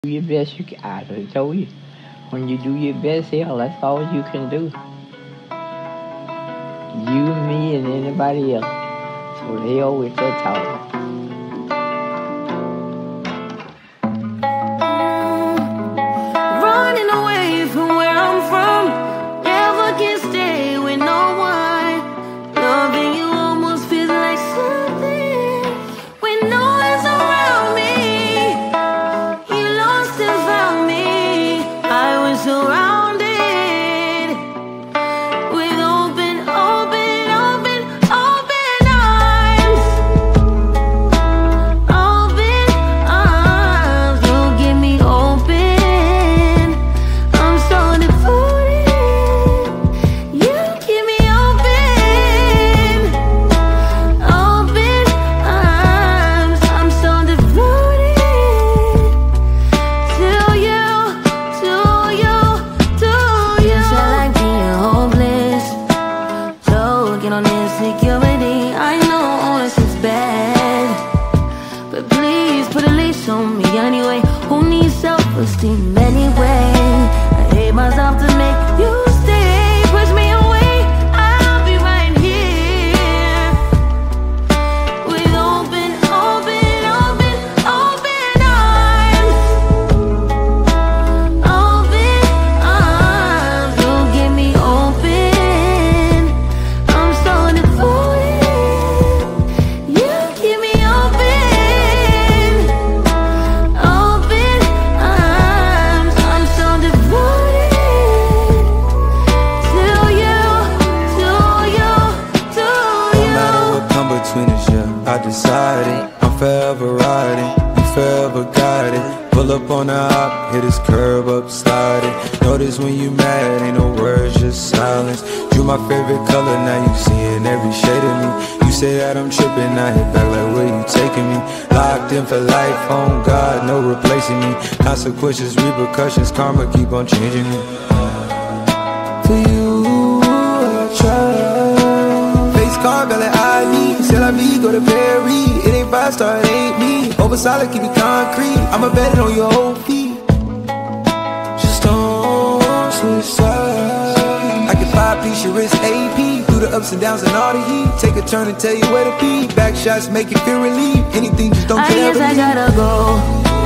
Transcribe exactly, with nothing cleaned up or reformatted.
Do your best you can. I done told you. When you do your best, hell, that's all you can do. You, me, and anybody else. So they always that talk. Running away from where I'm from, never can stay with no one. Loving you almost feels like something when no one's around me. You lost and found me. I was surrounded with open, open, open, open arms. Open arms, you give me open. I'm so devoted. You give me open. Open arms, I'm so devoted to you, to you, to you. You feel like being hopeless, choking on insecurity. I know it seems bad, but please put a leash on me anyway. Who needs self-esteem anyway? I hate myself to make you stay. Push me away, I'll be right here with open, open, open, open arms. Open arms, you give me open. I'm so devoted. You give me open. Open arms, I'm so devoted to you, to you, to No you. matter what come between us, yeah, I decided I'm forever riding, you forever guided. Pull up on the hop, hit this curb up, sliding. Notice when you mad, ain't no words, just silence. You my favorite color, now you seeing every shade of me. You say that I'm tripping, I hit back like where you taking me. Locked in for life, on God, no replacing me. Consequences, repercussions, karma keep on changing me. For you, I try. Face card, got an I D. Said I be, go to Perry. It ain't five star, it ain't me. Over solid, keep it concrete. I'ma bet it on your whole feet. Just don't switch sides. I can five piece your wrist A P. Through the ups and downs and all the heat. Take a turn and tell you where to be. Back shots make you feel relief. Anything, just don't I care. guess I gotta go.